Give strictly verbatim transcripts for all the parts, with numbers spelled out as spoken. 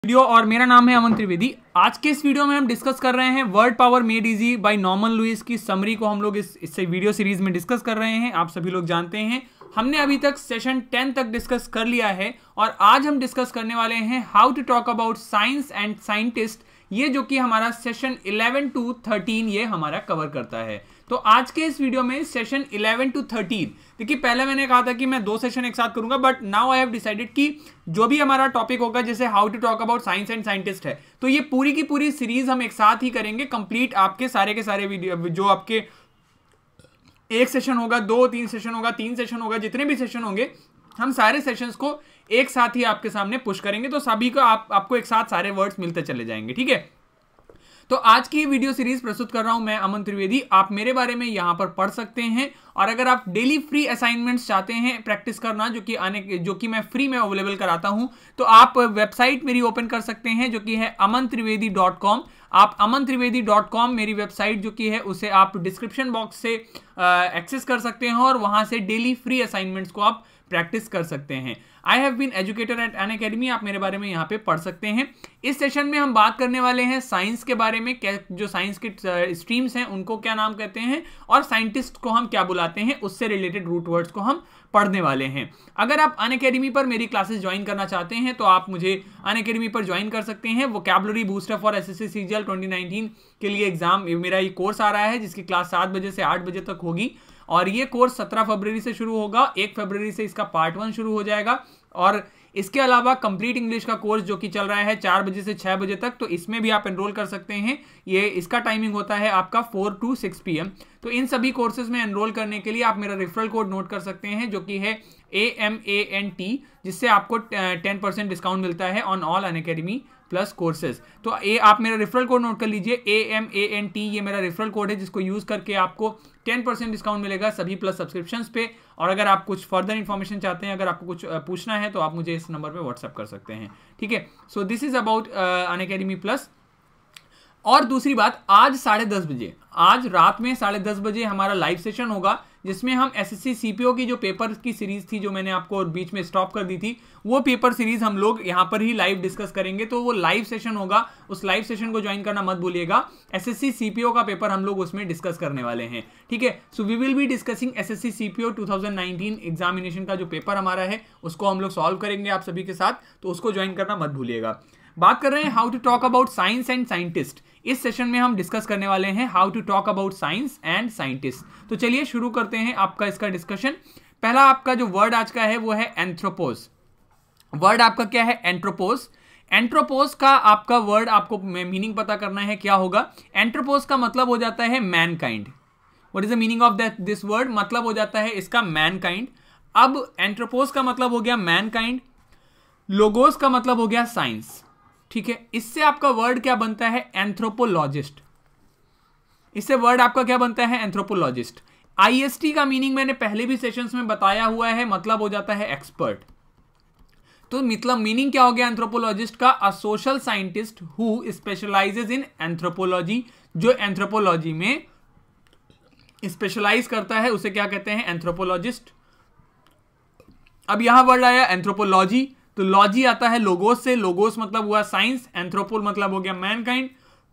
Video और मेरा नाम है अमन त्रिवेदी। आज के इस वीडियो में हम डिस्कस कर रहे हैं word power made easy by Norman Lewis की समरी को हम लोग इस इससे वीडियो सीरीज में डिस्कस कर रहे हैं। आप सभी लोग जानते हैं हमने अभी तक सेशन टेन तक डिस्कस कर लिया है और आज हम डिस्कस करने वाले हैं how to talk about science and scientist, ये जो कि हमारा सेशन इलेवन टू थर्टीन ये हमारा कवर करता है। तो आज के इस वीडियो में सेशन इलेवन टू थर्टीन, देखिए पहले मैंने कहा था कि मैं दो सेशन एक साथ करूंगा, but now I have decided कि जो भी हमारा टॉपिक होगा जैसे how to talk about science and scientist है, तो ये पूरी की पूरी सीरीज हम एक साथ ही करेंगे कंप्लीट। आपके सारे के सारे वीडियो जो आपके एक सेशन होगा, दो तीन सेशन होगा, तीन सेशन होगा, जितने भी सेशन होंगे हम सारे सेशंस को एक साथ ही आपके सामने पुश करेंगे, तो सभी को आप आपको एक साथ सारे वर्ड्स मिलते चले जाएंगे। ठीक है, तो आज की वीडियो सीरीज प्रस्तुत कर रहा हूं मैं अमन त्रिवेदी। आप मेरे बारे में यहां पर पढ़ सकते हैं और अगर आप डेली फ्री असाइनमेंट्स चाहते हैं प्रैक्टिस करना, जो कि आने जो कि मैं फ्री में अवेलेबल कराता हूं, तो आप वेबसाइट मेरी ओपन कर सकते हैं जो कि है अमन त्रिवेदी डॉट कॉम। आप अमन त्रिवेदी डॉट कॉम मेरी वेबसाइट जो कि है उसे आप डिस्क्रिप्शन बॉक्स से एक्सेस कर सकते हैं और वहां से डेली फ्री असाइनमेंट्स को आप प्रैक्टिस कर सकते हैं। I have been educator at Unacademy, आप मेरे बारे में यहाँ पे पढ़ सकते हैं। इस सेशन में हम बात करने वाले हैं साइंस के बारे में, जो साइंस के स्ट्रीम्स हैं उनको क्या नाम कहते हैं और साइंटिस्ट को हम क्या बुलाते हैं, उससे रिलेटेड रूट वर्ड्स को हम पढ़ने वाले हैं। अगर आप अन अकेडमी पर मेरी क्लासेस ज्वाइन करना चाहते हैं तो आप मुझे अन अकेडमी पर ज्वाइन कर सकते हैं। Vocabulary booster for SSC CGL twenty nineteen के लिए एग्जाम मेरा ये कोर्स आ रहा है, जिसकी क्लास सात बजे से आठ बजे तक होगी और ये कोर्स सत्रह फरवरी से शुरू होगा। एक फरवरी से इसका पार्ट वन शुरू हो जाएगा और इसके अलावा कंप्लीट इंग्लिश का कोर्स जो कि चल रहा है चार बजे से छह बजे तक, तो इसमें भी आप एनरोल कर सकते हैं। ये इसका टाइमिंग होता है आपका four to six P M. तो इन सभी कोर्सेज में एनरोल करने के लिए आप मेरा रेफरल कोड नोट कर सकते हैं जो कि है A M A N T, जिससे आपको टेन परसेंट डिस्काउंट मिलता है on all Unacademy plus courses. तो ए आप मेरा रेफरल कोड नोट कर लीजिए, A M A N T, ये मेरा रेफरल कोड है जिसको यूज करके आपको टेन परसेंट डिस्काउंट मिलेगा सभी प्लस सब्सक्रिप्शंस पे। और अगर आप कुछ फर्दर इन्फॉर्मेशन चाहते हैं, अगर आपको कुछ पूछना है तो आप मुझे इस नंबर पे व्हाट्सएप कर सकते हैं। ठीक है, so this is about Unacademy plus. और दूसरी बात, आज साढ़े दस बजे आज रात में साढ़े दस बजे हमारा लाइव सेशन होगा जिसमें हम एसएससी सीपीओ की जो पेपर की सीरीज थी, जो मैंने आपको बीच में स्टॉप कर दी थी, वो पेपर सीरीज हम लोग यहाँ पर ही लाइव डिस्कस करेंगे। तो वो लाइव सेशन होगा, उस लाइव सेशन को ज्वाइन करना मत भूलिएगा। एसएससी सीपीओ का पेपर हम लोग उसमें डिस्कस करने वाले हैं। ठीक है, so we will be discussing SSC CPO two thousand nineteen examination का जो पेपर हमारा है उसको हम लोग सॉल्व करेंगे आप सभी के साथ, तो उसको ज्वाइन करना मत भूलिएगा। बात कर रहे हैं how to talk about science and scientist. इस सेशन में हम डिस्कस करने वाले हैं how to talk about science and scientist. तो चलिए शुरू करते हैं आपका इसका डिस्कशन। पहला आपका जो वर्ड आज का है वो है एंथ्रोपोस। वर्ड आपका क्या है? एंथ्रोपोस। एंथ्रोपोस का आपका वर्ड आपको मीनिंग पता करना है क्या होगा। एंथ्रोपोस का मतलब हो जाता है mankind. What is the meaning of that this word? मतलब हो जाता है इसका मैनकाइंड। अब एंथ्रोपोस का मतलब हो गया मैनकाइंड, लोगोस का मतलब हो गया साइंस। ठीक है, इससे आपका वर्ड क्या बनता है? एंथ्रोपोलॉजिस्ट। इससे वर्ड आपका क्या बनता है? एंथ्रोपोलॉजिस्ट। आईएसटी का मीनिंग मैंने पहले भी सेशंस में बताया हुआ है, मतलब हो जाता है एक्सपर्ट। तो मतलब मीनिंग क्या हो गया एंथ्रोपोलॉजिस्ट का? A social scientist who specializes in anthropology. जो एंथ्रोपोलॉजी में स्पेशलाइज करता है उसे क्या कहते हैं? एंथ्रोपोलॉजिस्ट। अब यहां वर्ड आया एंथ्रोपोलॉजी, तो लॉजी आता है लोगोस से, लोगोस मतलब हुआ साइंस, एंथ्रोपोल मतलब हो गया मैनकाइंड।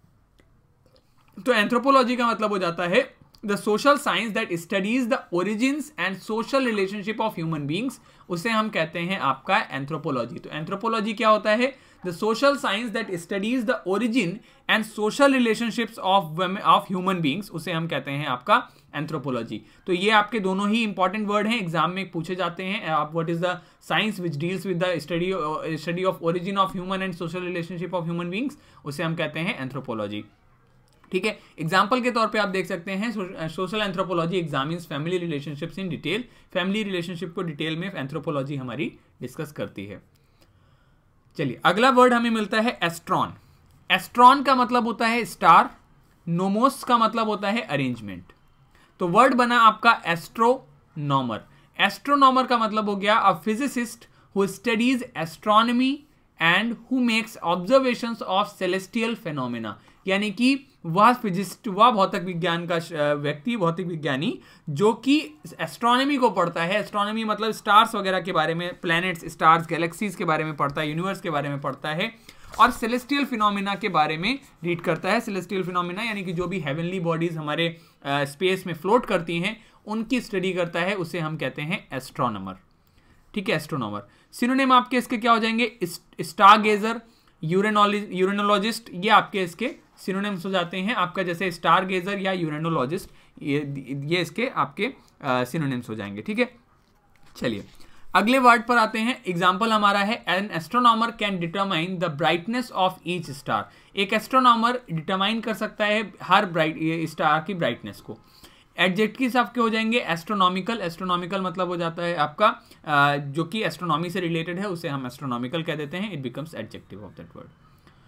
तो एंथ्रोपोलॉजी का मतलब हो जाता है the social science that studies the origins and social relationship of human beings, उसे हम कहते हैं आपका एंथ्रोपोलॉजी। तो एंथ्रोपोलॉजी क्या होता है? The social science that studies the origin and social relationships of of human beings, उसे हम कहते हैं आपका एंथ्रोपोलॉजी। तो ये आपके दोनों ही इंपॉर्टेंट वर्ड हैं, एग्जाम में पूछे जाते हैं। आप what is the science which deals with the study study of origin of human and social relationship of human beings, उसे हम कहते हैं एंथ्रोपोलॉजी। ठीक है, एग्जाम्पल के तौर पे आप देख सकते हैं social anthropology examines family relationships in detail. Family relationship को डिटेल में एंथ्रोपोलॉजी हमारी डिस्कस करती है। चलिए, अगला वर्ड हमें मिलता है एस्ट्रॉन। एस्ट्रॉन का मतलब होता है स्टार, नोमोस का मतलब होता है अरेंजमेंट। तो वर्ड बना आपका एस्ट्रोनॉमर। एस्ट्रोनॉमर का मतलब हो गया a physicist who studies astronomy and who makes observations of celestial phenomena, यानी कि वह फिजिस्ट, वह भौतिक विज्ञान का व्यक्ति, भौतिक विज्ञानी जो कि एस्ट्रोनॉमी को पढ़ता है। एस्ट्रोनॉमी मतलब स्टार्स वगैरह के बारे में, प्लैनेट्स, स्टार्स, गैलेक्सीज के बारे में पढ़ता है, यूनिवर्स के बारे में पढ़ता है। और सेलेस्टियल फिनोमिना के बारे में रीड करता है। सेलेस्टियल फिनोमिना यानी कि जो भी हेवनली बॉडीज हमारे स्पेस में फ्लोट करती हैं उनकी स्टडी करता है, उसे हम कहते हैं एस्ट्रोनॉमर। ठीक है, एस्ट्रोनॉमर। सिनोनिम आपके इसके क्या हो जाएंगे? स्टार गेजर, यूरेनोलॉजिस्ट, ये आपके इसके सिनोनिम्स हो जाते हैं आपका, जैसे स्टार गेजर या यूरेनोलॉजिस्ट, ये ये इसके आपके सिनोनिम्स हो जाएंगे। ठीक है, चलिए अगले वर्ड पर आते हैं। एग्जाम्पल हमारा है an astronomer can determine the brightness of each star. एक एस्ट्रोनॉमर डिटरमाइन कर सकता है हर ब्राइट स्टार की ब्राइटनेस को। एडजेक्टिव्स आपके हो जाएंगे एस्ट्रोनॉमिकल। एस्ट्रोनॉमिकल मतलब हो जाता है आपका आ, जो कि एस्ट्रोनॉमी से रिलेटेड है, उसे हम एस्ट्रोनॉमिकल कह देते हैं। It becomes adjective of that word.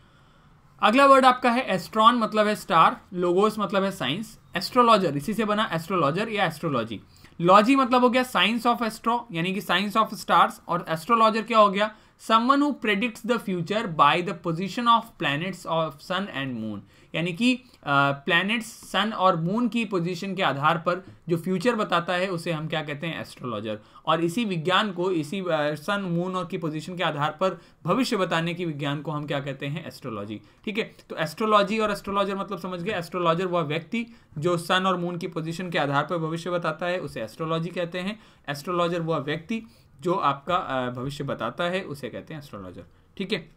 अगला वर्ड आपका है एस्ट्रॉन, मतलब है स्टार। लोगोस मतलब है साइंस। एस्ट्रोलॉजर, इसी से बना एस्ट्रोलॉजर या एस्ट्रोलॉजी। लॉजी मतलब हो गया साइंस ऑफ एस्ट्रो, यानी कि साइंस ऑफ स्टार्स। और एस्ट्रोलॉजर क्या हो गया? Someone who predicts the future by the position of planets of sun and moon, यानी कि प्लैनेट्स सन और मून की पोजीशन के आधार पर जो फ्यूचर बताता है उसे हम क्या कहते हैं? एस्ट्रोलॉजर। और इसी विज्ञान को, इसी सन मून और की पोजीशन के आधार पर भविष्य बताने की विज्ञान को हम क्या कहते हैं? एस्ट्रोलॉजी। ठीक है, तो एस्ट्रोलॉजी और एस्ट्रोलॉजर मतलब समझ गए। एस्ट्रोलॉजर वह व्यक्ति जो सन और मून की पोजीशन के आधार पर भविष्य बताता है, उसे एस्ट्रोलॉजी कहते हैं। एस्ट्रोलॉजर वह व्यक्ति जो आपका भविष्य बताता है, उसे कहते हैं एस्ट्रोलॉजर। ठीक है,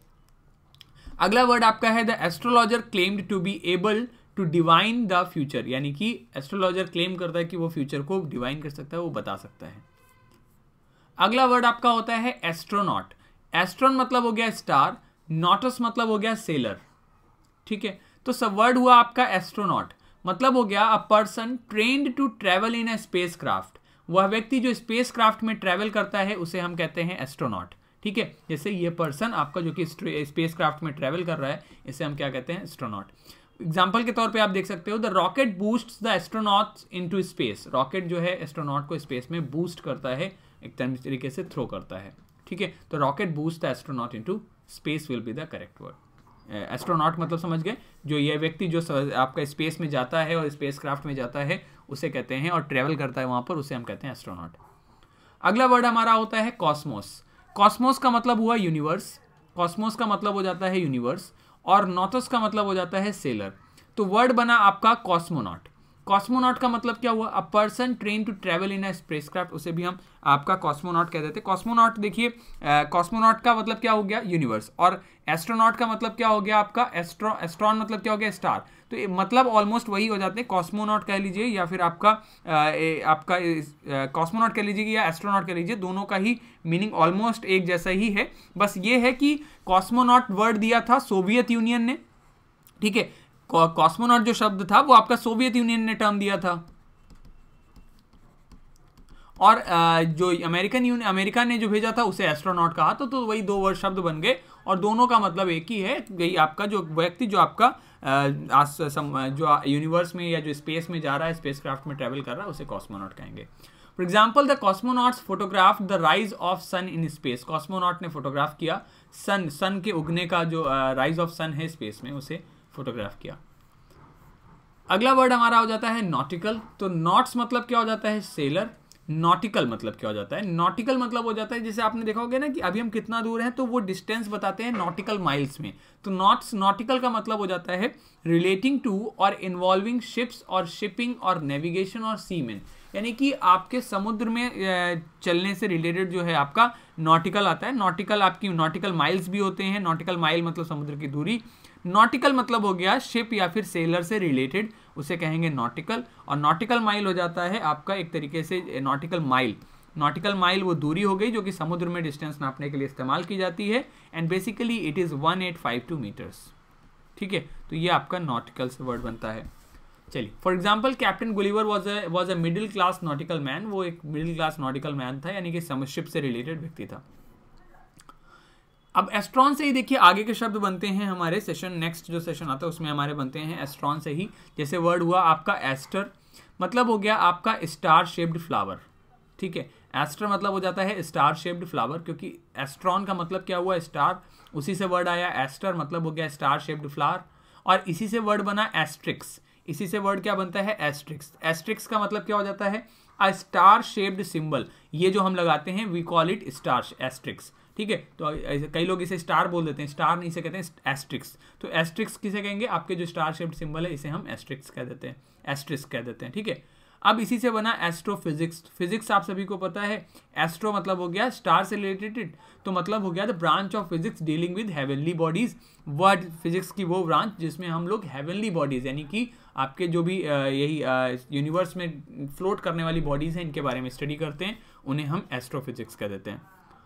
अगला वर्ड आपका है the astrologer claimed to be able to divine the future, यानी कि एस्ट्रोलॉजर क्लेम करता है कि वो फ्यूचर को डिवाइन कर सकता है, वो बता सकता है। अगला वर्ड आपका होता है एस्ट्रोनॉट। एस्ट्रॉन मतलब हो गया स्टार, नॉटस मतलब हो गया सेलर। ठीक है, तो सब वर्ड हुआ आपका एस्ट्रोनॉट, मतलब हो गया a person trained to travel in a space craft. वह व्यक्ति जो स्पेस क्राफ्ट में ट्रेवल करता है उसे हम कहते हैं एस्ट्रोनॉट। ठीक है, जैसे ये पर्सन आपका जो कि स्पेस क्राफ्ट में ट्रेवल कर रहा है, इसे हम क्या कहते हैं? एस्ट्रोनॉट। एग्जाम्पल के तौर पे आप देख सकते हो the rocket boosts the astronauts into space. Rocket जो है एस्ट्रोनॉट को स्पेस में बूस्ट करता है, एक तरीके से थ्रो करता है। ठीक है, तो rocket boost the astronaut into space will be the correct word. Astronaut मतलब समझ गए, जो ये व्यक्ति जो आपका स्पेस में जाता है और स्पेस क्राफ्ट में जाता है उसे कहते हैं, और ट्रेवल करता है वहां पर, उसे हम कहते हैं एस्ट्रोनॉट। अगला वर्ड हमारा होता है कॉस्मोस। कॉस्मोस का मतलब हुआ यूनिवर्स। कॉस्मोस का मतलब हो जाता है यूनिवर्स, और नॉटस का मतलब हो जाता है सेलर। तो वर्ड बना आपका कॉस्मोनॉट। कॉस्मोनॉट का मतलब क्या हुआ? A person train to travel in a spacecraft, उसे भी हम आपका कॉस्मोनॉट कह देते हैं। कॉस्मोनॉट देखिए, कॉस्मोनॉट का मतलब क्या हो गया? यूनिवर्स। और एस्ट्रोनॉट का मतलब क्या हो गया आपका? एस्ट्रो एस्ट्रॉन मतलब क्या हो गया? स्टार। तो ये मतलब ऑलमोस्ट वही हो जाते हैं। कॉस्मोनॉट कह लीजिए या फिर आपका आ, ए, आपका कॉस्मोनॉट कह लीजिए या एस्ट्रोनॉट कह लीजिए, दोनों का ही मीनिंग ऑलमोस्ट एक जैसा ही है। बस ये है कि कॉस्मोनॉट वर्ड दिया था सोवियत यूनियन ने। ठीक है, कॉस्मोनॉट जो शब्द था वो आपका सोवियत यूनियन ने टर्म दिया था, और जो अमेरिकन यूनियन अमेरिका ने जो भेजा था उसे एस्ट्रोनॉट कहा। तो, तो वही दो वर्ड शब्द बन गए, और दोनों का मतलब एक ही है। यही आपका जो व्यक्ति जो आपका जो यूनिवर्स में या जो स्पेस में जा रहा है, स्पेस क्राफ्ट में ट्रेवल कर रहा है, उसे कॉस्मोनॉट कहेंगे। For example the cosmonauts photograph the rise of sun in space. Cosmonaut ने फोटोग्राफ किया सन सन के उगने का, जो राइज ऑफ सन है स्पेस में, उसे फोटोग्राफ किया। अगला वर्ड हमारा हो जाता है नॉटिकल। तो नॉट्स मतलब क्या हो जाता है? सेलर। नॉटिकल मतलब क्या हो जाता है? नॉटिकल मतलब हो जाता है, जैसे आपने देखा होगा ना कि अभी हम कितना दूर हैं, तो वो डिस्टेंस बताते हैं नॉटिकल माइल्स में। तो नॉट्स नॉटिकल का मतलब हो जाता है रिलेटिंग टू और इन्वॉल्विंग शिप्स और शिपिंग और नेविगेशन और सीमेन, यानी कि आपके समुद्र में चलने से रिलेटेड जो है आपका नॉटिकल आता है। नॉटिकल आपकी नॉटिकल माइल्स भी होते हैं। नॉटिकल माइल मतलब समुद्र की दूरी। नॉटिकल मतलब हो गया शिप या फिर सेलर से रिलेटेड, उसे कहेंगे नॉटिकल। और नॉटिकल माइल हो जाता है आपका एक तरीके से नॉटिकल माइल। नॉटिकल माइल वो दूरी हो गई जो कि समुद्र में डिस्टेंस नापने के लिए इस्तेमाल की जाती है, and basically it is one eight five two meters. ठीक है, तो ये आपका नॉटिकल से वर्ड बनता है। चलिए, for example captain Gulliver was a was a middle class nautical man. वो एक मिडिल क्लास नॉटिकल मैन था, यानी कि शिप से रिलेटेड व्यक्ति था। अब एस्ट्रॉन से ही देखिए आगे के शब्द बनते हैं हमारे। सेशन नेक्स्ट जो सेशन आता है उसमें हमारे बनते हैं एस्ट्रॉन से ही। जैसे वर्ड हुआ आपका एस्टर, मतलब हो गया आपका स्टार शेप्ड फ्लावर। ठीक है, एस्टर मतलब हो जाता है स्टार शेप्ड फ्लावर, क्योंकि एस्ट्रॉन का मतलब क्या हुआ? स्टार। उसी से वर्ड आया एस्टर, मतलब हो गया स्टार शेप्ड फ्लावर, और इसी से वर्ड बना एस्ट्रिक्स। इसी से वर्ड क्या बनता है? एस्ट्रिक्स। एस्ट्रिक्स का मतलब क्या हो जाता है? A star shaped symbol. ये जो हम लगाते हैं we call it star asterisk. ठीक है। तो ऐसे कई लोग इसे स्टार बोल देते हैं, स्टार नहीं, इसे कहते हैं एस्ट्रिक्स। तो एस्ट्रिक्स किसे कहेंगे, आपके जो स्टार शेप्ड सिंबल है इसे हम एस्ट्रिक्स कह देते हैं, एस्ट्रिक्स कह देते हैं, ठीक है। अब इसी से बना एस्ट्रोफिजिक्स। फिजिक्स आप सभी को पता है, एस्ट्रो मतलब हो गया स्टार से रिलेटेड, तो मतलब हो गया the branch of physics dealing with heavenly bodies. Word physics की वो ब्रांच जिसमें हम लोग हेवनली बॉडीज यानी कि आपके जो भी यही यूनिवर्स में फ्लोट करने वाली बॉडीज हैं इनके बारे में स्टडी करते हैं, उन्हें हम एस्ट्रोफिजिक्स कह देते हैं।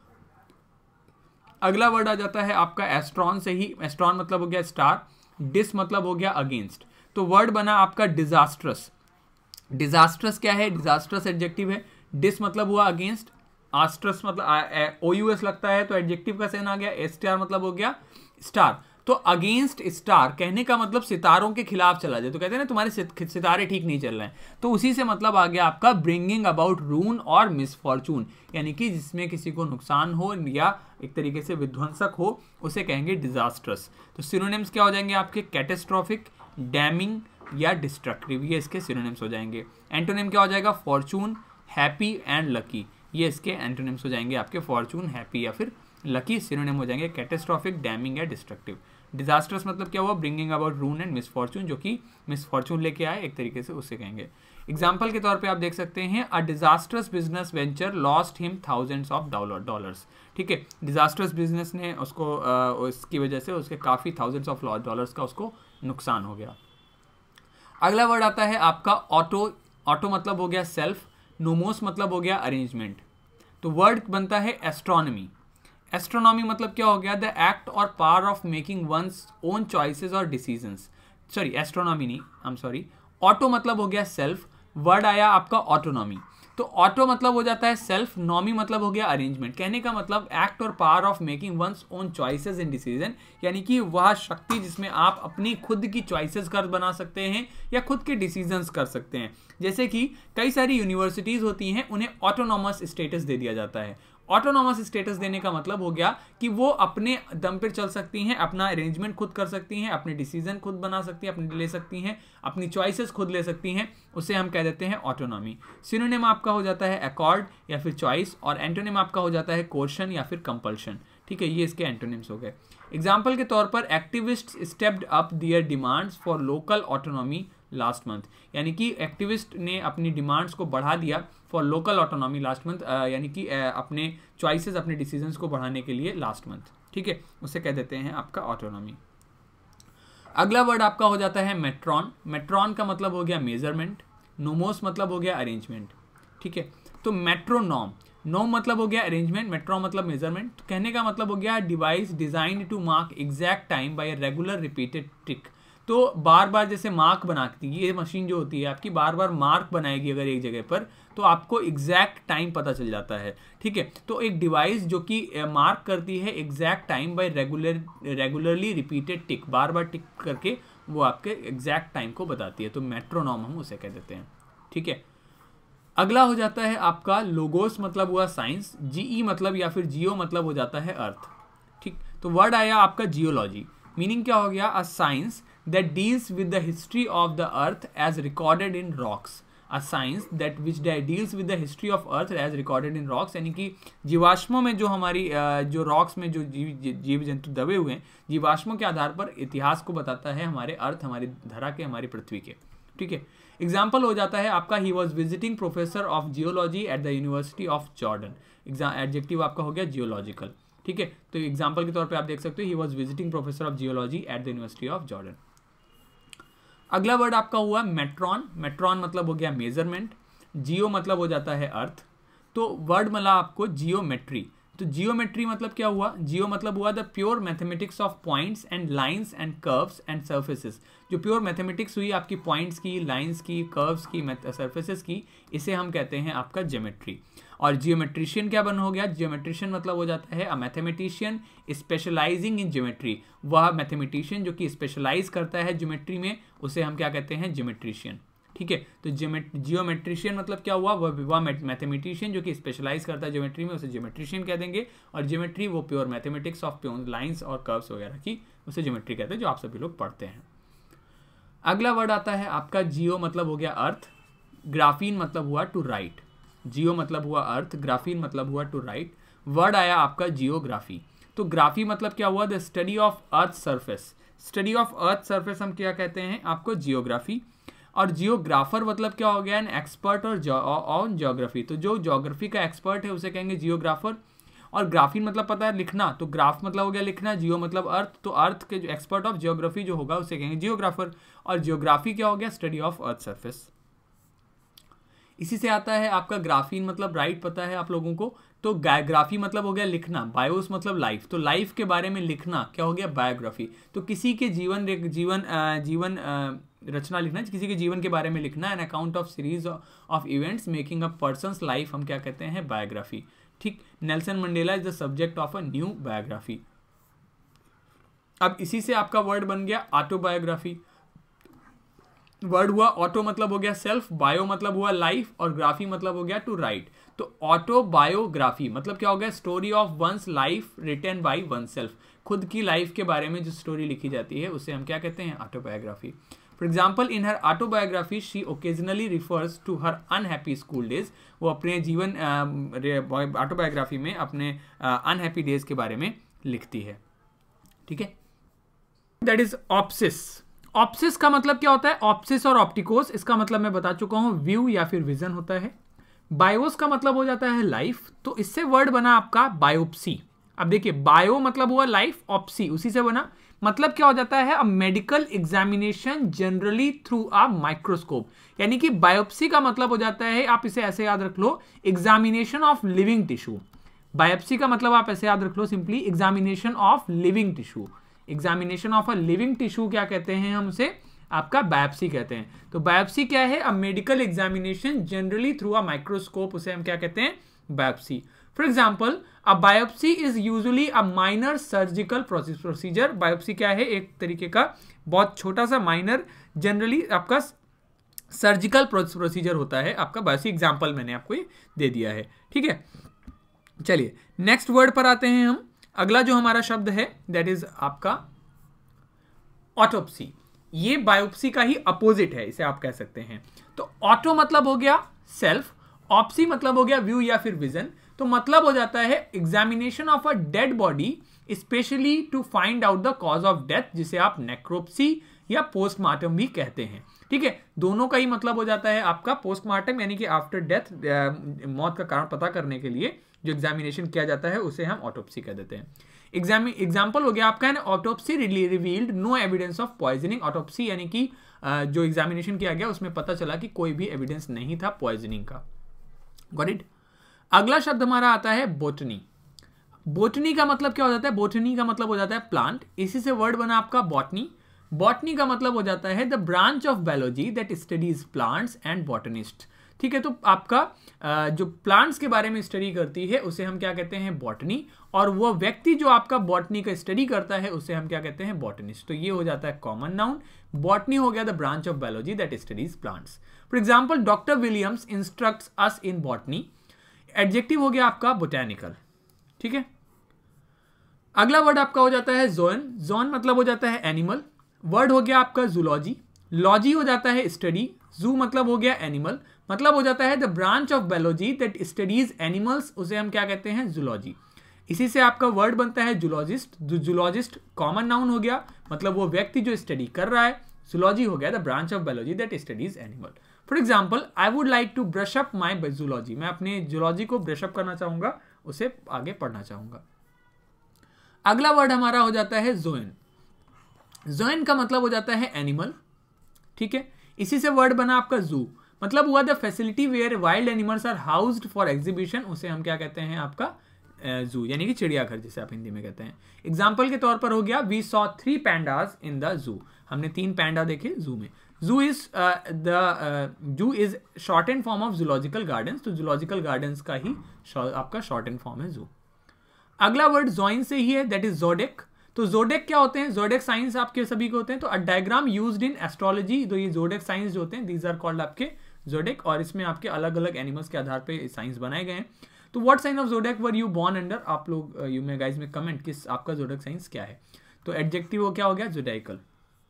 अगला वर्ड आ जाता है आपका एस्ट्रॉन से ही। एस्ट्रॉन मतलब हो गया स्टार, डिस मतलब हो गया अगेंस्ट। तो वर्ड बना आपका डिजास्ट्रस। डिजास्ट्रस क्या है, डिजास्ट्रस एडजेक्टिव है। डिस मतलब हुआ अगेंस्ट, आस्ट्रस मतलब ओ यू एस लगता है तो एडजेक्टिव का सेन आ गया, एस टी आर मतलब हो गया स्टार। तो अगेंस्ट स्टार कहने का मतलब सितारों के खिलाफ चला जाए, तो कहते हैं ना तुम्हारे सितारे ठीक नहीं चल रहे हैं, तो उसी से मतलब आ गया आपका ब्रिंगिंग अबाउट रून और मिसफॉर्चून, यानी कि जिसमें किसी को नुकसान हो या एक तरीके से विध्वंसक हो उसे कहेंगे डिजास्ट्रस। तो सिनोनिम्स क्या हो जाएंगे आपके, कैटेस्ट्रॉफिक, डैमिंग या डिस्ट्रक्टिव, ये इसके सिनोनिम्स हो जाएंगे। एंटोनिम क्या हो जाएगा, फॉर्चून, हैप्पी एंड लकी, ये इसके एंटोनिम्स हो जाएंगे आपके, फॉर्चून, हैप्पी या फिर लकी सिनोनिम हो जाएंगे कैटेस्ट्रॉफिक, डैमिंग या डिस्ट्रक्टिव। डिजास्टर्स मतलब क्या हुआ, bringing about ruin and misfortune, जो कि मिसफॉर्चून लेके आए एक तरीके से उसे कहेंगे। एग्जाम्पल के तौर पे आप देख सकते हैं, a disasters business venture lost him thousands of dollar dollars ठीक है, डिजास्टर्स बिजनेस ने उसको उसकी वजह से उसके काफ़ी थाउजेंड्स ऑफ डॉलर्स का उसको नुकसान हो गया। अगला वर्ड आता है आपका ऑटो। ऑटो मतलब हो गया सेल्फ, नोमोस मतलब हो गया अरेंजमेंट। तो वर्ड बनता है एस्ट्रोनॉमी। एस्ट्रोनॉमी मतलब क्या हो गया, द एक्ट और power of making one's own choices और डिसीजंस। सॉरी एस्ट्रोनॉमी नहीं, आई एम सॉरी। ऑटो मतलब हो गया सेल्फ, वर्ड आया आपका ऑटोनॉमी। तो ऑटो मतलब हो जाता है सेल्फ, नॉमी मतलब हो गया अरेंजमेंट। कहने का मतलब एक्ट और power of making one's own choices in decision, यानी कि वह शक्ति जिसमें आप अपनी खुद की चॉइसेस कर बना सकते हैं या खुद के डिसीजंस कर सकते हैं। जैसे कि कई सारी यूनिवर्सिटीज़ होती हैं, उन्हें ऑटोनॉमस स्टेटस दे दिया जाता है। ऑटोनॉमस स्टेटस देने का मतलब हो गया कि वो अपने दम पर चल सकती हैं, अपना अरेंजमेंट खुद कर सकती हैं, अपने डिसीजन खुद बना सकती हैं, अपने ले सकती हैं, अपनी चॉइसेस खुद ले सकती हैं, उसे हम कह देते हैं ऑटोनॉमी। सिनोनिम आपका हो जाता है अकॉर्ड या फिर चॉइस, और एंटोनिम आपका हो जाता है कोर्शन या फिर कंपल्शन। ठीक है, ये इसके एंटोनिम्स हो गए। एग्जाम्पल के तौर पर activist stepped up their demands for local autonomy last month, यानी कि एक्टिविस्ट ने अपनी डिमांड्स को बढ़ा दिया for local autonomy last month, यानी कि uh, अपने चॉइसेस अपने डिसीजंस को बढ़ाने के लिए लास्ट मंथ। ठीक है, उसे कह देते हैं आपका ऑटोनॉमी। अगला वर्ड आपका हो जाता है मेट्रॉन। मेट्रॉन का मतलब हो गया मेजरमेंट, नोमोस मतलब हो गया अरेंजमेंट। ठीक है, तो मेट्रोनॉम, नोम मतलब हो गया अरेंजमेंट, मेट्रो मतलब मेजरमेंट। कहने का मतलब हो गया device design to mark exact time by a regular repeated trick. तो बार बार जैसे मार्क बनाती है ये मशीन जो होती है आपकी, बार बार मार्क बनाएगी अगर एक जगह पर, तो आपको एग्जैक्ट टाइम पता चल जाता है। ठीक है, तो एक डिवाइस जो कि मार्क करती है exact time by regular regularly repeated tick, बार बार टिक करके वो आपके एग्जैक्ट टाइम को बताती है, तो मेट्रोनॉम हम उसे कह देते हैं। ठीक है, अगला हो जाता है आपका लोगोस, मतलब हुआ साइंस, जीई मतलब या फिर जियो मतलब हो जाता है अर्थ। ठीक, तो वर्ड आया आपका जियोलॉजी। मीनिंग क्या हो गया, a science that deals with the history of the earth as recorded in rocks। a science that which deals with the history of earth as recorded in rocks, यानी कि जीवाश्मों में जो हमारी जो रॉक्स में जो जीव जीव जंतु दबे हुए हैं, जीवाश्मों के आधार पर इतिहास को बताता है हमारे अर्थ, हमारी धरा के, हमारी पृथ्वी के। ठीक है, एग्जाम्पल हो जाता है आपका he was visiting professor of geology at the university of Jordan. Adjective आपका हो गया जियोलॉजिकल। ठीक है, तो एग्जाम्पल के तौर पर आप देख सकते हो he was visiting professor of geology at the university of Jordan. अगला वर्ड आपका हुआ मेट्रॉन। मेट्रॉन मतलब हो गया मेजरमेंट, जियो मतलब हो जाता है अर्थ, तो वर्ड मिला आपको जियोमेट्री। तो जियोमेट्री मतलब क्या हुआ, जियो मतलब हुआ the pure mathematics of points and lines and curves and surfaces. जो प्योर मैथमेटिक्स हुई आपकी पॉइंट्स की, लाइंस की, कर्व्स की, सर्फेसेस की, इसे हम कहते हैं आपका ज्योमेट्री। और जियोमेट्रिशियन क्या बन हो गया, जियोमेट्रिशियन मतलब हो जाता है a mathematician specializing in geometry. वह मैथमेटिशियन जो कि स्पेशलाइज करता है ज्योमेट्री में, उसे हम क्या कहते हैं, ज्योमेट्रिशियन। ठीक है, तो जियोमेट्रिशियन मतलब क्या हुआ, वह वह मैथमेटिशियन जो कि स्पेशलाइज करता है ज्योमेट्री में, उसे ज्योमेट्रिशियन कह देंगे। और ज्योमेट्री वो pure mathematics of pure lines और कर्व्स वगैरह की, उसे ज्योमेट्री कहते हैं, जो आप सभी लोग पढ़ते हैं। अगला वर्ड आता है आपका जियो, मतलब हो गया अर्थ, ग्राफीन मतलब हुआ टू राइट। जियो मतलब हुआ अर्थ, ग्राफीन मतलब हुआ टू राइट। वर्ड आया आपका जियोग्राफी। तो ग्राफी मतलब क्या हुआ, the study of earth surface, study of earth surface हम क्या कहते हैं आपको, जियोग्राफी। और जियोग्राफर मतलब क्या हो गया, एन एक्सपर्ट और ऑन जियोग्राफी, तो जो जियोग्राफी का एक्सपर्ट है उसे कहेंगे जियोग्राफर। और ग्राफी मतलब पता है लिखना, तो ग्राफ मतलब हो गया लिखना, जियो मतलब अर्थ, तो अर्थ के जो एक्सपर्ट ऑफ जियोग्राफी जो होगा उसे कहेंगे जियोग्राफर। और जियोग्राफी क्या हो गया, स्टडी ऑफ अर्थ सरफेस। इसी से आता है आपका ग्राफीन मतलब राइट, पता है आप लोगों को। तो ग्राफी मतलब हो गया लिखना, बायोस मतलब लाइफ, तो लाइफ के बारे में लिखना क्या हो गया, बायोग्राफी। तो किसी के जीवन जीवन जीवन रचना लिखना, किसी के जीवन के बारे में लिखना, an account of series of events making a person's life हम क्या कहते हैं, बायोग्राफी। ठीक, Nelson Mandela is the subject of a new biography. अब इसी से आपका वर्ड बन गया ऑटोबायोग्राफी। वर्ड हुआ ऑटो मतलब हो गया सेल्फ, बायो मतलब हुआ लाइफ, और ग्राफी मतलब हो गया टू राइट। तो ऑटोबायोग्राफी मतलब क्या हो गया, story of one's life written by oneself, खुद की लाइफ के बारे में जो स्टोरी लिखी जाती है उसे हम क्या कहते हैं, autobiography. For example in her autobiography she occasionally refers to her unhappy school days, वो अपने जीवन ऑटोबायोग्राफी में अपने अनहैप्पी डेज के बारे में लिखती है। ठीक है, दैट इज ऑप्सिस। ऑप्सिस का मतलब क्या होता है, ऑप्सिस और ऑप्टिकोस, इसका मतलब मैं बता चुका हूं, व्यू या फिर विजन होता है। बायोस का मतलब हो जाता है लाइफ, तो इससे वर्ड बना आपका बायोप्सी। अब देखिए बायो मतलब हुआ लाइफ, ऑप्सी उसी से बना, मतलब क्या हो जाता है, a medical examination generally through a microscope. यानी कि बायोप्सी का मतलब हो जाता है, आप इसे ऐसे याद रख लो, examination of living tissue. Biopsy का मतलब आप ऐसे याद रख लो simply, examination of living tissue. Examination of a living tissue क्या कहते हैं हम उसे, आपका बायोप्सी कहते हैं। तो बायोप्सी क्या है, a medical examination generally through a microscope, उसे हम क्या कहते हैं, biopsy. For example a biopsy is usually a minor surgical procedure. Biopsy क्या है, एक तरीके का बहुत छोटा सा माइनर जनरली आपका सर्जिकल प्रोसीजर होता है आपका बायोप्सी। एग्जाम्पल मैंने आपको ये दे दिया है। ठीक है, चलिए नेक्स्ट वर्ड पर आते हैं हम। अगला जो हमारा शब्द है दैट इज आपका ऑटोप्सी। ये बायोप्सी का ही अपोजिट है, इसे आप कह सकते हैं। तो ऑटो मतलब हो गया सेल्फ, ऑप्सी मतलब हो गया व्यू या फिर विजन। तो मतलब हो जाता है examination of a dead body specially to find out the cause of death, जिसे आप नेक्रोप्सी या पोस्टमार्टम भी कहते हैं। ठीक है, दोनों का ही मतलब हो जाता है आपका पोस्टमार्टम, यानी कि आफ्टर डेथ मौत का कारण पता करने के लिए जो एग्जामिनेशन किया जाता है उसे हम ऑटोप्सी कह देते हैं। एग्जाम एग्जाम्पल हो गया आपका autopsy revealed no evidence of poisoning. Autopsy यानी कि जो एग्जामिनेशन किया गया उसमें पता चला कि कोई भी एविडेंस नहीं था पॉइजनिंग का। Got it. अगला शब्द हमारा आता है बोटनी। बोटनी का मतलब क्या हो जाता है, बोटनी का मतलब हो जाता है प्लांट, इसी से वर्ड बना आपका बॉटनी। बॉटनी का मतलब हो जाता है the branch of biology that studies plants and botanist. ठीक है, तो आपका जो प्लांट्स के बारे में स्टडी करती है उसे हम क्या कहते हैं, बॉटनी। और वो व्यक्ति जो आपका बॉटनी का स्टडी करता है उसे हम क्या कहते हैं, बॉटनिस्ट। तो ये हो जाता है कॉमन नाउन। बॉटनी हो गया the branch of biology that studies plants. For example doctor Williams instructs us in botany. Adjective हो गया आपका बोटैनिकल। ठीक है, अगला वर्ड आपका हो जाता है जोन। जोन मतलब हो जाता है एनिमल। वर्ड हो गया आपका जूलॉजी। लॉजी हो जाता है स्टडी। जू मतलब हो गया एनिमल, मतलब हो जाता है the branch of biology that studies animals, उसे हम क्या कहते हैं, जूलॉजी। इसी से आपका वर्ड बनता है जूलॉजिस्ट। जूलॉजिस्ट कॉमन नाउन हो गया, मतलब वो व्यक्ति जो स्टडी कर रहा है। जूलॉजी हो गया the branch of biology that studies animal. For example I would like to brush up my zoology. मैं अपने जूलॉजी को ब्रश अप करना चाहूंगा, उसे आगे पढ़ना चाहूंगा। अगला वर्ड हमारा हो जाता है जोइन। जोइन का मतलब हो जाता है एनिमल। ठीक है, इसी से वर्ड बना आपका जू, मतलब हुआ the facility where wild animals are housed for exhibition, उसे हम क्या कहते हैं, आपका जू, यानी कि चिड़ियाघर जिसे आप हिंदी में कहते हैं। एग्जाम्पल के तौर पर हो गया we saw three pandas in the zoo. हमने तीन पैंडा देखे जू में। Zoo is the zoo is short and form of zoological gardens. तो जूलॉजिकल गार्डन्स का ही आपका शॉर्ट एंड फॉर्म है जू। अगला वर्ड जॉइन से ही है, दैट इज जोडेक। तो जोडेक क्या होते हैं, जोडेक साइंस आपके सभी को होते हैं। तो a diagram used in astrology, तो ये जोडेक साइंस जो होते हैं दीज आर कॉल्ड आपके जोडेक, और इसमें आपके अलग अलग एनिमल्स के आधार पे साइंस बनाए गए हैं। तो what sign of zodiac were you born under, आप लोग यू में गाइस में कमेंट किस आपका जोडेक साइंस क्या है। तो एडजेक्टिव वो क्या हो गया, जोडाइकल।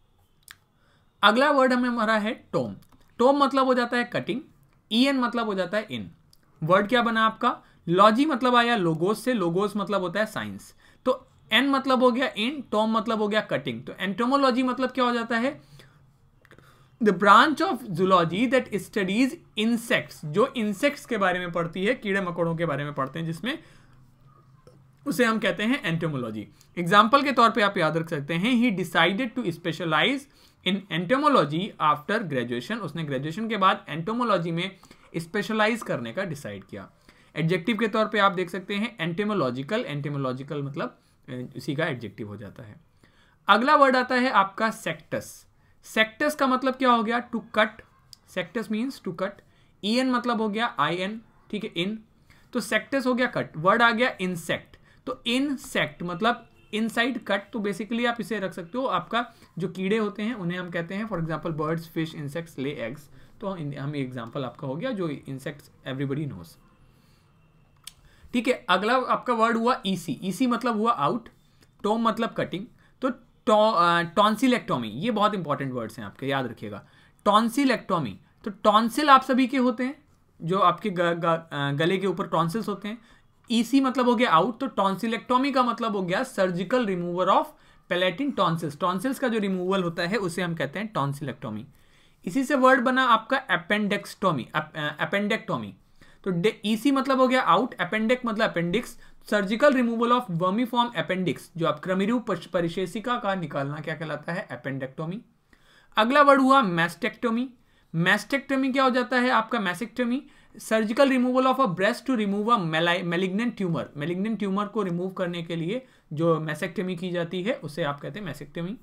अगला वर्ड हमें हमारा है टोम। टोम मतलब हो जाता है कटिंग। ई एन मतलब हो जाता है इन। वर्ड क्या बना आपका, लॉजी मतलब आया लोगोस से, लोगोस मतलब होता है साइंस। तो एन मतलब हो गया इन, टॉम मतलब हो गया कटिंग। तो एंटोमोलॉजी मतलब क्या हो जाता है, the branch of zoology that studies insects, जो इंसेक्ट्स के बारे में पढ़ती है, कीड़े मकोड़ों के बारे में पढ़ते हैं, जिसमें उसे हम कहते हैं एंटोमोलॉजी। एग्जाम्पल के तौर पे आप याद रख सकते हैं, he decided to specialize in entomology after graduation, उसने ग्रेजुएशन के बाद एंटोमोलॉजी में स्पेशलाइज करने का डिसाइड किया। एडजेक्टिव के तौर पे आप देख सकते हैं एंटेमोलॉजिकल, एंटेमोलॉजिकल मतलब इसी का एडजेक्टिव हो जाता है। अगला वर्ड आता है आपका सेक्टस। सेक्टस का मतलब क्या हो गया, to cut, sectus means to cut. E N मतलब हो गया आई एन, ठीक है, इन, तो सेक्टस हो गया कट। वर्ड आ गया इंसेक्ट, तो इनसेक्ट मतलब इनसाइड कट, तो बेसिकली आप इसे रख सकते हो, आपका जो कीड़े होते हैं उन्हें हम कहते हैं for example birds, fish, insects lay eggs, तो हम ये एग्जांपल आपका हो गया जो इंसेक्ट्स एवरीबडी नोज, ठीक है। अगला आपका वर्ड हुआ ईसी, ईसी मतलब हुआ आउट, टोम मतलब कटिंग, तो टॉन्सिलेक्टोमी, ये बहुत इंपॉर्टेंट वर्ड्स हैं आपके, याद रखिएगा। टॉन्सिलेक्टोमी, तो टॉन्सिल आप सभी के होते हैं, जो आपके ग, ग, गले के ऊपर टॉन्सिल्स होते हैं। ईसी मतलब हो गया आउट, तो टॉन्सिलेक्टोमी का मतलब हो गया surgical remover of palatine tonsils, tonsils का जो रिमूवल होता है उसे हम कहते हैं टॉन्सिलेक्टोमी। इसी से वर्ड बना आपका अपेंडेक्सटोमी, अपेंडेक्टोमी, तो ईसी मतलब हो गया आउट, अपेंडेक मतलब appendix, surgical removal of vermiform appendix, जो आप क्रमिरूप परिशेषिका का निकालना क्या कहलाता है, अपेंडेक्टोमी। अगला वर्ड हुआ मैस्टेक्टोमी। मैस्टेक्टोमी क्या हो जाता है आपका, mastectomy, surgical removal of a breast to remove a malignant tumour, malignant tumour को रिमूव करने के लिए जो मैसेक्टोमी की जाती है उसे आप कहते हैं मैसेक्टोमी।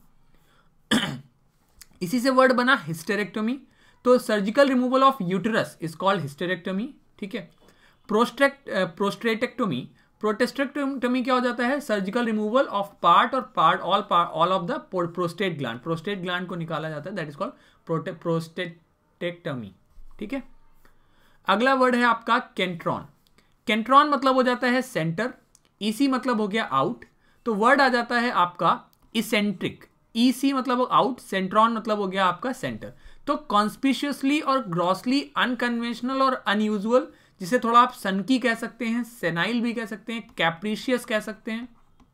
इसी से वर्ड बना हिस्टेरेक्टोमी, तो surgical removal of uterus is called hysterectomy, ठीक है। प्रोस्ट्रेक्ट प्रोस्टेटेक्टोमी, प्रोस्टेटेक्टोमी क्या हो जाता है, सर्जिकल रिमूवल ऑफ पार्ट और part all part all of the prostate gland, prostate gland को निकाला जाता है, दैट इज कॉल्ड प्रोस्टेटेक्टोमी, ठीक है। अगला वर्ड है आपका केंट्रॉन। केंट्रॉन मतलब हो जाता है सेंटर, ईसी मतलब हो गया आउट, तो वर्ड आ जाता है आपका इसेंट्रिक, ईसी मतलब आउट, सेंट्रॉन मतलब हो गया आपका सेंटर। तो कॉन्स्पिशियसली और ग्रॉसली अनकन्वेंशनल और अनयूजुअल, जिसे थोड़ा आप सनकी कह सकते हैं, सेनाइल भी कह सकते हैं, कैप्रिशियस कह सकते हैं,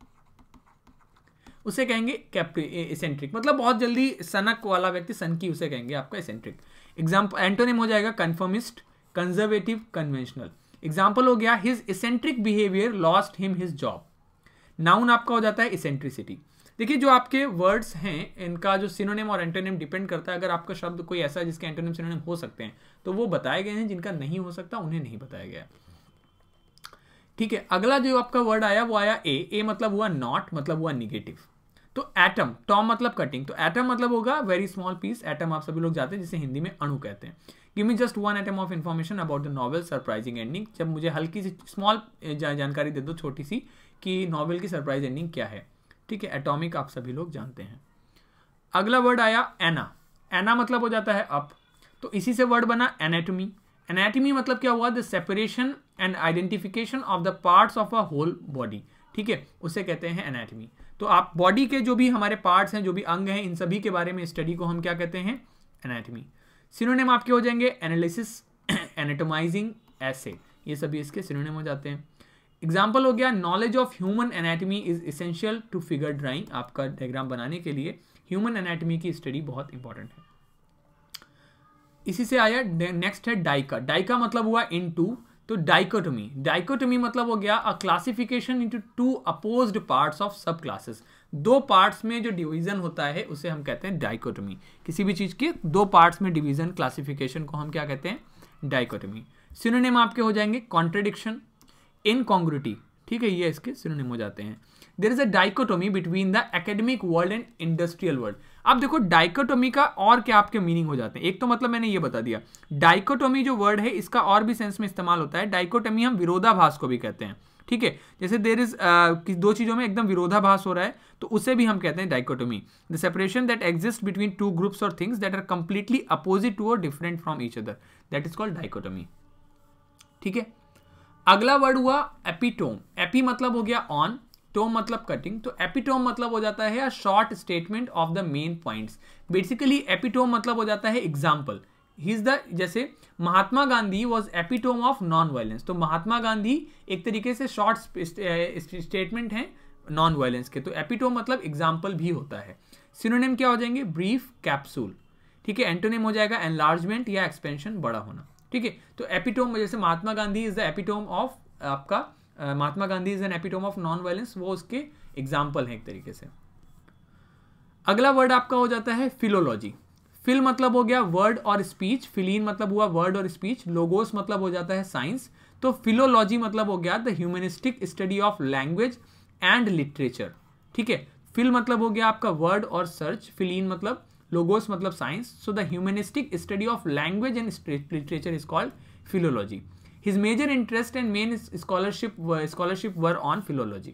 उसे कहेंगे इसेंट्रिक, मतलब बहुत जल्दी सनक वाला व्यक्ति सनकी, उसे कहेंगे आपका इसेंट्रिक। एग्जाम्पल एंटोनिम हो जाएगा कन्फर्मिस्ट, कंजर्वेटिव, कन्वेंशनल। एग्जाम्पल हो गया his eccentric behaviour lost him his job. Noun आपका हो जाता है इसेंट्रिसिटी। देखिए जो आपके वर्ड्स हैं इनका जो सिनोनिम और एंटोनिम डिपेंड करता है, अगर आपका शब्द कोई ऐसा है जिसके एंटोनिम सिनोनिम हो सकते हैं तो वो बताए गए हैं, जिनका नहीं हो सकता उन्हें नहीं बताया गया, ठीक है। अगला जो आपका वर्ड आया वो आया ए, ए मतलब हुआ नॉट, मतलब हुआ निगेटिव। तो एटम, टॉम मतलब कटिंग, तो एटम मतलब होगा वेरी स्मॉल पीस, एटम आप सभी लोग जानते हैं जिसे हिंदी में अणु कहते हैं। Give me just one atom of information about the novel surprising ending, जब मुझे हल्की सी स्मॉल जानकारी दे दो छोटी सी कि नॉवेल की सरप्राइज एंडिंग क्या है, ठीक है। एटॉमिक आप सभी लोग जानते हैं। अगला वर्ड आया एना, एना मतलब हो जाता है अप, तो इसी से वर्ड बना एनाटॉमी। एनाटॉमी मतलब क्या हुआ, the separation and identification of the parts of a whole body, ठीक है, उसे कहते हैं एनाटॉमी। तो आप बॉडी के जो भी हमारे पार्ट्स हैं, जो भी अंग हैं, इन सभी के बारे में स्टडी को हम क्या कहते हैं, एनाटॉमी। सिनोनिम आपके हो जाएंगे एनालिसिस, एनाटोमाइजिंग, एसे, ये सभी इसके सिनोनिम हो जाते हैं। एग्जाम्पल हो गया knowledge of human anatomy is essential to figure drawing, आपका डायग्राम बनाने के लिए ह्यूमन एनाटॉमी की स्टडी बहुत इंपॉर्टेंट है। इसी से आया नेक्स्ट है डाइका, डाइका मतलब हुआ इनटू, तो डाइकोटोमी, डाइकोटोमी मतलब हो गया a classification into two opposed parts of subclasses, दो पार्ट्स में जो डिवीजन होता है उसे हम कहते हैं डाइकोटोमी। किसी भी चीज के दो पार्ट्स में डिवीजन, क्लासिफिकेशन को हम क्या कहते हैं, डाइकोटोमी। सिनोनिम आपके हो जाएंगे कॉन्ट्रडिक्शन, इनकॉन्ग्रुइटी, ठीक है, ये इसके सिनोनिम हो जाते हैं। There is a dichotomy between the academic world and industrial world. अब देखो डाइकोटोमी का और क्या आपके मीनिंग हो जाते हैं, एक तो मतलब मैंने ये बता दिया, डाइकोटोमी जो वर्ड है इसका और भी सेंस में इस्तेमाल होता है। डाइकोटोमी हम विरोधाभास को भी कहते हैं, ठीक है, जैसे देयर इज दो चीजों में एकदम विरोधाभास हो रहा है तो उसे भी हम कहते हैं dichotomy. The separation that exist between two groups और things that are completely opposite to और different from each other, that is called dichotomy, ठीक है। अगला वर्ड हुआ एपिटोम, एपी मतलब हो गया ऑन, टोम मतलब कटिंग, तो एपिटोम मतलब हो जाता है a short statement of the main points. Basically epitome मतलब हो जाता है एग्जाम्पल, ही इज द, जैसे Mahatma Gandhi was epitome of non violence, तो महात्मा गांधी एक तरीके से शॉर्ट स्टेटमेंट है नॉन वायलेंस के, तो एपिटोम मतलब एग्जाम्पल भी होता है। सिनोनिम क्या हो जाएंगे, ब्रीफ, कैप्सूल, ठीक है। एंटोनिम हो जाएगा एनलार्जमेंट या एक्सपेंशन, बड़ा होना, ठीक है। तो एपिटोम जैसे Mahatma Gandhi is the epitome of आपका uh, Mahatma Gandhi is an epitome of non violence, वो उसके एग्जाम्पल है एक तरीके से। अगला वर्ड आपका हो जाता है फिलोलॉजी। फिल मतलब हो गया वर्ड और स्पीच, फिलीन मतलब हुआ वर्ड और स्पीच, लोगोस मतलब हो जाता है साइंस, तो फिलोलॉजी मतलब हो गया the humanistic study of language and literature, ठीक है। फिल मतलब हो गया आपका वर्ड और सर्च, फिलीन मतलब लोगोस मतलब science, so the humanistic study of language and literature is called philology. His major interest and main scholarship scholarship were on philology.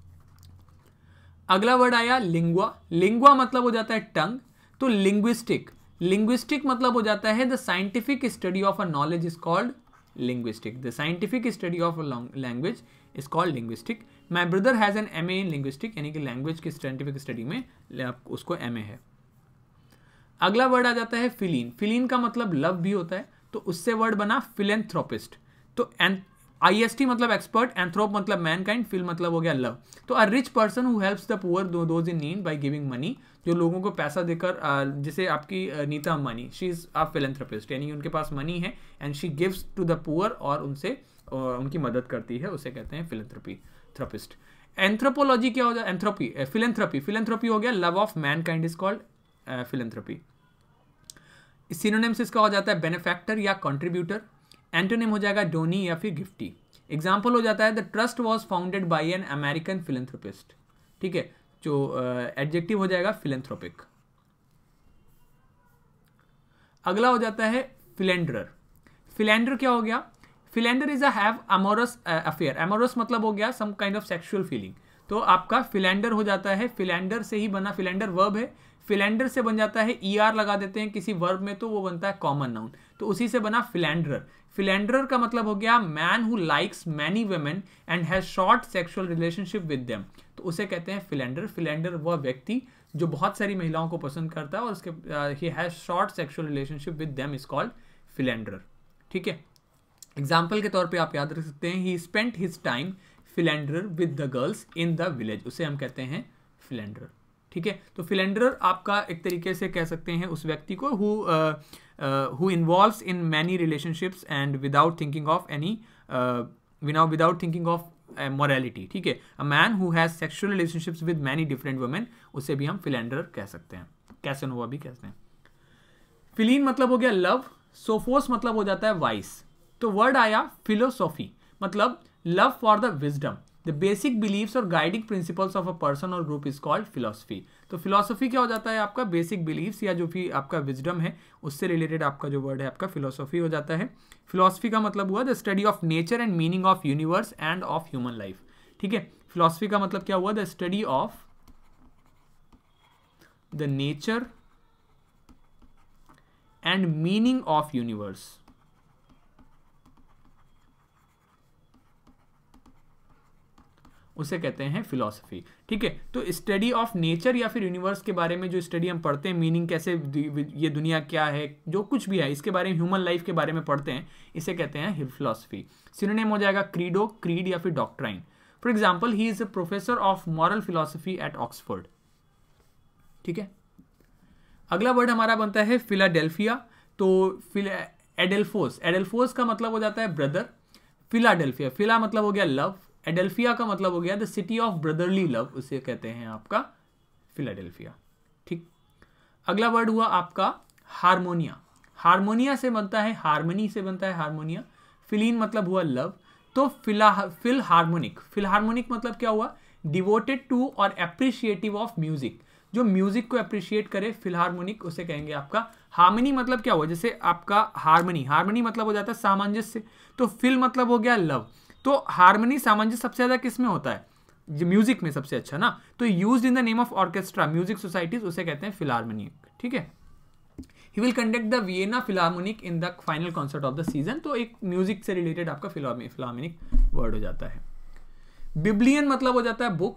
अगला वर्ड आया लिंगुआ। लिंगुआ मतलब हो जाता है टंग, तो लिंग्विस्टिक, लिंग्विस्टिक मतलब हो जाता है the scientific study of a knowledge is called linguistic, the scientific study of a language is called linguistic. My brother has an MA in linguistic, यानी कि लैंग्वेज की साइंटिफिक स्टडी में उसको एमए है। अगला वर्ड आ जाता है फिलीन। फिलीन का मतलब लव भी होता है, तो उससे वर्ड बना फिलेंथ्रोपिस्ट, तो आई एस टी मतलब एक्सपर्ट, एंथ्रोप मतलब मैनकाइंड, फिल मतलब हो गया लव। तो a rich person who helps the poor those in need by giving money, जो लोगों को पैसा देकर, जैसे आपकी Nita Ambani, she is a philanthropist, यानी उनके पास मनी है and she gives to the poor, और उनसे उनकी मदद करती है, उसे कहते हैं फिलेंथ्रोपी थ्रोपिस्ट। एंथ्रोपोलॉजी क्या हो जाए, एंथ्रोपी, फिलेंथ्रोपी, फिलेंथ्रोपी हो गया love of mankind is called philanthropy. Synonyms इसका हो जाता है बेनिफैक्टर या कंट्रीब्यूटर, एंटोनिम हो जाएगा डोनी या फिर गिफ्टी। एग्जाम्पल हो जाता है the trust was founded by an American philanthropist, ठीक है, जो एडजेक्टिव uh, हो जाएगा फिलेंथ्रोपिक। अगला हो जाता है फिलेंडरर। फिलेंडर क्या हो गया, philander is a have amorous affair, amorous मतलब हो गया some kind of sexual feeling, तो आपका फिलेंडर हो जाता है, फिलेंडर से ही बना, फिलेंडर वर्ब है, फिलेंडर से बन जाता है ई आर लगा देते हैं किसी वर्ब में, तो वो बनता है कॉमन नाउन, तो उसी से बना फिलेंडरर। फिलेंडरर का मतलब हो गया man who likes many women and has short sexual relationship with them, तो उसे कहते हैं फिलेंडर। फिलेंडर वह व्यक्ति जो बहुत सारी महिलाओं को पसंद करता है और उसके he has short sexual relationship with them is called philanderer, ठीक है। एग्जाम्पल के तौर पे आप याद रख सकते हैं, he spent his time philanderer with the girls in the village, उसे हम कहते हैं फिलेंडरर, ठीक है। तो फिलेंडरर आपका एक तरीके से कह सकते हैं उस व्यक्ति को who who involves in many relationships and without thinking of any without thinking of morality, ठीक है। A man who has sexual relationships with many different women, उसे भी हम फिलेंडरर कह सकते हैं, कैसनोवा भी कहते हैं। फिलीन मतलब हो गया लव, सोफोस मतलब हो जाता है वाइस, तो वर्ड आया फिलोसॉफी, मतलब love for the wisdom, the basic believes और guiding principles of a person और ग्रुप इज कॉल्ड फिलोसफी। तो फिलोसफी क्या हो जाता है आपका बेसिक बिलीव्स या जो भी आपका विजडम है उससे रिलेटेड आपका जो वर्ड है आपका फिलोसफी हो जाता है। फिलोसफी का मतलब हुआ the study of nature and meaning of universe and of human life, ठीक है। फिलोसफी का मतलब क्या हुआ the study of the nature and meaning of universe, उसे कहते हैं फिलॉसफी, ठीक है। तो स्टडी ऑफ नेचर या फिर यूनिवर्स के बारे में जो स्टडी हम पढ़ते हैं, मीनिंग कैसे ये दुनिया क्या है, जो कुछ भी है इसके बारे में, ह्यूमन लाइफ के बारे में पढ़ते हैं, इसे कहते हैं फिलॉसफी। सिनोनिम हो जाएगा क्रीडो, क्रीड या फिर doctrine. For example he is a professor of moral philosophy at Oxford, ठीक है। अगला वर्ड हमारा बनता है फिलाडेल्फिया, तो एडेल्फोस, एडेल्फोस का मतलब हो जाता है ब्रदर। फिलाडेल्फिया, फिला मतलब हो गया लव, एडेल्फिया का मतलब हो गया the city of brotherly love, उसे कहते हैं आपका फिलाडेल्फिया, ठीक। अगला वर्ड हुआ आपका हारमोनिया, हारमोनिया से बनता है, हारमोनी से बनता है हारमोनिया। फिलीन मतलब हुआ लव, तो फिला फिल हार्मोनिक, फिल हार्मोनिक मतलब क्या हुआ डिवोटेड टू और एप्रिशिएटिव ऑफ म्यूजिक, जो म्यूजिक को अप्रिशिएट करे, फिलहार्मोनिक उसे कहेंगे आपका। हार्मनी मतलब क्या हुआ, जैसे आपका हार्मनी, हार्मनी मतलब हो जाता है सामंजस्य, तो फिल मतलब हो गया लव, तो हार्मनी सामंजस्य सबसे ज्यादा किस में होता है, म्यूजिक में सबसे अच्छा ना, तो used in the name of orchestra music societies, उसे कहते हैं फिलहार्मोनिक, ठीक है। He will conduct the Vienna Philharmonic in the final concert of the season, तो एक म्यूजिक से रिलेटेड आपका फिलहार्मोनिक वर्ड हो जाता है। बिब्लियन मतलब हो जाता है बुक,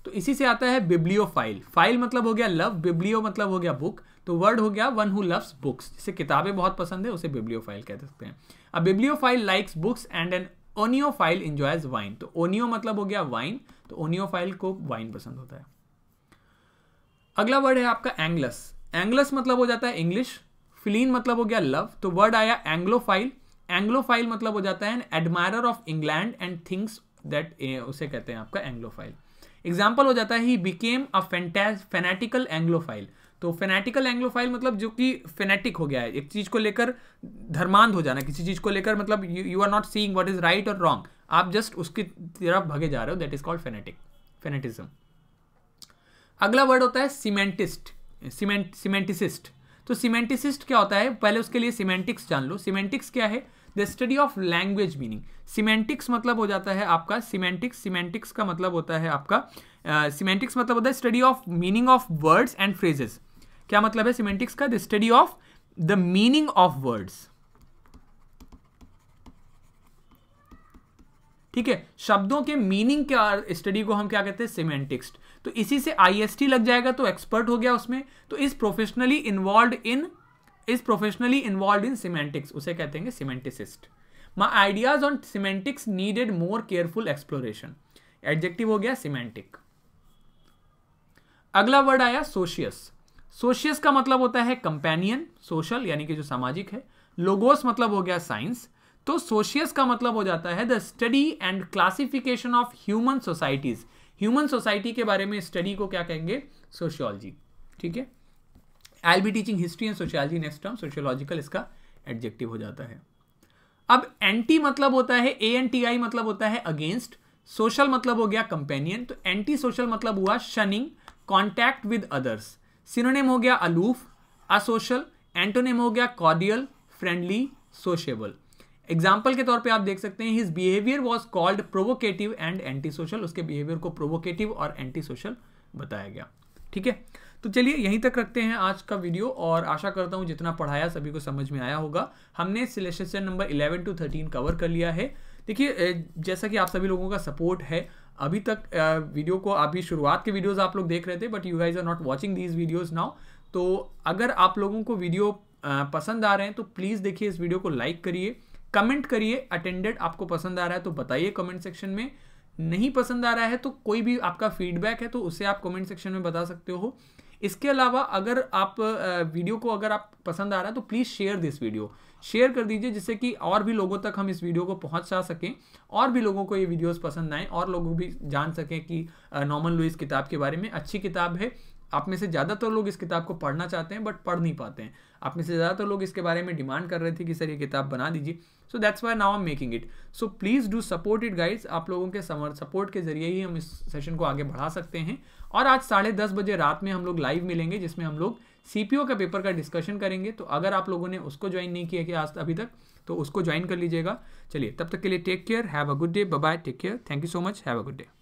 तो इसी से आता है बिब्लियोफाइल। फाइल मतलब हो गया लव, बिब्लियो मतलब हो गया बुक, तो वर्ड हो गया वन हु लव्स बुक्स, जिसे किताबें बहुत पसंद है उसे बिब्लियोफाइल कह सकते हैं। A bibliophile likes books and an oenophile enjoys wine, तो ओनियो मतलब हो गया वाइन, तो ओनियोफाइल को वाइन पसंद होता है। अगला वर्ड है आपका एंग्लस। एंग्लस मतलब हो जाता है इंग्लिश, फिलीन मतलब हो गया लव, तो वर्ड आया एंग्लोफाइल। एंग्लोफाइल मतलब हो जाता है an admirer of England and things that, उसे कहते हैं आपका एंग्लोफाइल। एग्जाम्पल हो जाता है ही बिकेम अ फेनेटिकल एंग्लोफाइल, तो फेनेटिकल एंग्लोफाइल मतलब जो कि फेनेटिक हो गया है, एक चीज को लेकर धर्मांध हो जाना, किसी चीज को लेकर मतलब you are not seeing what is right और रॉन्ग, आप जस्ट उसकी तरफ भगे जा रहे हो, that is called fanatic, fanaticism. अगला वर्ड होता है सीमेंटिस्ट, सीमेंट सीमेंटिसिस्ट। तो सीमेंटिसिस्ट क्या होता है, पहले उसके लिए सीमेंटिक्स जान लो। सीमेंटिक्स क्या है, the study of language meaning. Semantics मतलब हो जाता है आपका सीमेंटिक्स, सीमेंटिक्स का मतलब होता है आपका सीमेंटिक्स uh, मतलब होता है study of meaning of words and phrases. क्या मतलब है सीमेंटिक्स का, the study of the meaning of words, ठीक है, शब्दों के मीनिंग के स्टडी को हम क्या कहते हैं, सीमेंटिक्स। तो इसी से आईएसटी लग जाएगा तो एक्सपर्ट हो गया उसमें, तो इस professionally involve in is professionally involve in semantics, उसे कहते हैं semanticist. My ideas on semantics needed more careful exploration, adjective हो गया सीमेंटिक। अगला वर्ड आया सोशियस। सोशियस का मतलब होता है कंपेनियन, सोशल यानी कि जो सामाजिक है। लोगोस मतलब हो गया साइंस, तो सोशियस का मतलब हो जाता है the study and classification of human societies. Human society के बारे में स्टडी को क्या कहेंगे, सोशियोलॉजी, ठीक है। I will be teaching history and sociology next term, sociological इसका एडजेक्टिव हो जाता है। अब एंटी मतलब होता है, ए एन टी आई मतलब होता है अगेंस्ट, सोशल मतलब हो गया कंपेनियन, तो एंटी सोशल मतलब हुआ shunning, contact with others. Synonym हो गया अलूफ, असोशल, एंटोनिम हो गया कॉर्डियल, फ्रेंडली, सोशेबल। एग्जाम्पल के तौर पे आप देख सकते हैं his behaviour was called provocative and anti social, उसके बिहेवियर को प्रोवोकेटिव और एंटी सोशल बताया गया, ठीक है। तो चलिए यहीं तक रखते हैं आज का वीडियो, और आशा करता हूं जितना पढ़ाया सभी को समझ में आया होगा। हमने session number eleven to thirteen cover कर लिया है। देखिए जैसा कि आप सभी लोगों का सपोर्ट है, अभी तक वीडियो को अभी शुरुआत के वीडियोस आप लोग देख रहे थे, but you guys are not watching these videos now. तो अगर आप लोगों को वीडियो पसंद आ रहे हैं तो प्लीज़ देखिए इस वीडियो को लाइक करिए, कमेंट करिए, अटेंडेड आपको पसंद आ रहा है तो बताइए कमेंट सेक्शन में, नहीं पसंद आ रहा है तो कोई भी आपका फीडबैक है तो उसे आप कमेंट सेक्शन में बता सकते हो। इसके अलावा अगर आप वीडियो को अगर आप पसंद आ रहा है तो please share this video, share कर दीजिए जिससे कि और भी लोगों तक हम इस वीडियो को पहुंचा सकें, और भी लोगों को ये वीडियोस पसंद आए, और लोग भी जान सकें कि नॉर्मन लुइस किताब के बारे में। अच्छी किताब है, आप में से ज़्यादातर लोग इस किताब को पढ़ना चाहते हैं बट पढ़ नहीं पाते हैं। आप में से ज़्यादातर लोग इसके बारे में डिमांड कर रहे थे कि सर ये किताब बना दीजिए, so that's why now I am making it. So please do support it guys, आप लोगों के सपोर्ट के जरिए ही हम इस सेशन को आगे बढ़ा सकते हैं। और आज साढ़े दस बजे रात में हम लोग लाइव मिलेंगे जिसमें हम लोग सीपीओ का पेपर का डिस्कशन करेंगे। तो अगर आप लोगों ने उसको ज्वाइन नहीं किया कि आज अभी तक, तो उसको ज्वाइन कर लीजिएगा। चलिए तब तक के लिए take care, have a good day, bye bye, take care, thank you so much, have a good day.